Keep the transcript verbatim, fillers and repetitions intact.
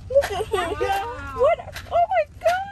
Look at him. Wow. What? Oh my God.